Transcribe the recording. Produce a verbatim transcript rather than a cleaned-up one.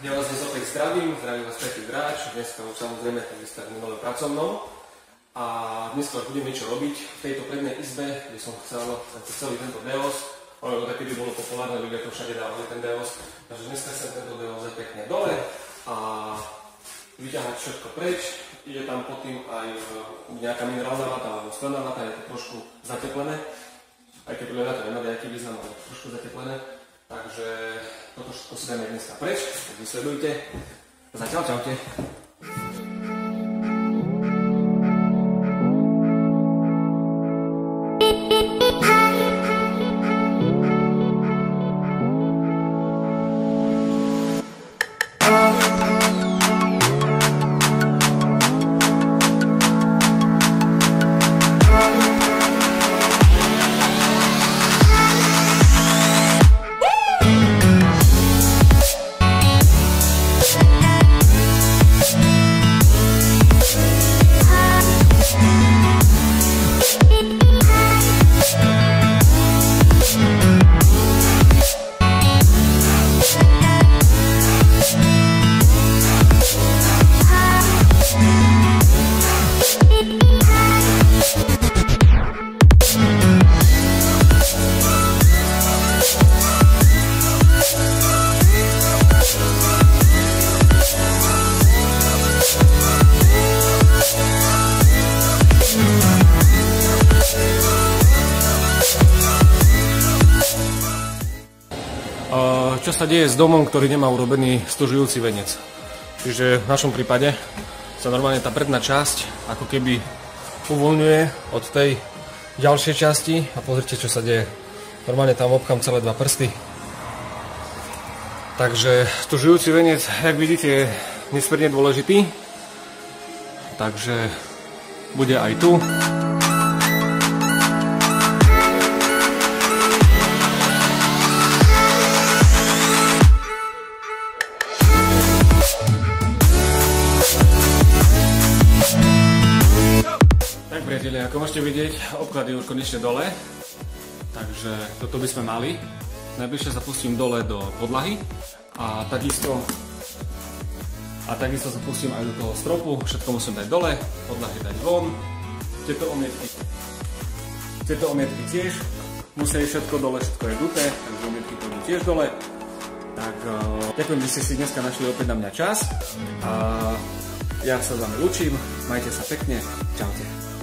Ja vás dnes opäť zdravím, zdravím vás Petr Dráč, dneska už samozrejme takisto minulé pracovnom. A dneska už budem niečo robiť v tejto prednej izbe, kde som chcel celý tento deos. Ono také by bolo populárne, ľudia to všade dávali ten deos. Takže dneska sa tento deos pekne dole a vyťahať všetko preč. Ide tam pod tým aj nejaká minerálna vata alebo sklená vata, je to trošku zateplené. Aj keď ľudia na to nemá nejaký význam, ale trošku zateplené. Takže toto všetko si dáme dneska preč, tak vysledujte. Zatiaľ čaute. Čo sa deje s domom, ktorý nemá urobený stožujúci venec. Čiže v našom prípade sa normálne tá predná časť ako keby uvoľňuje od tej ďalšej časti a pozrite, čo sa deje. Normálne tam obchám celé dva prsty. Takže stožujúci venec, jak vidíte, je nesmierne dôležitý. Takže bude aj tu. Priatelia, ako môžete vidieť, obklad je už konečne dole, takže toto by sme mali. Najbližšie sa pustím dole do podlahy a takisto a takisto sa pustím aj do toho stropu, všetko musím dať dole, podlahy dať von, tieto omietky, tieto omietky tiež, musia ísť všetko dole, všetko je duté, takže omietky pôjdu tiež dole. Tak uh, ďakujem, že ste si dneska našli opäť na mňa čas a ja sa s vami lúčim, majte sa pekne, čaute.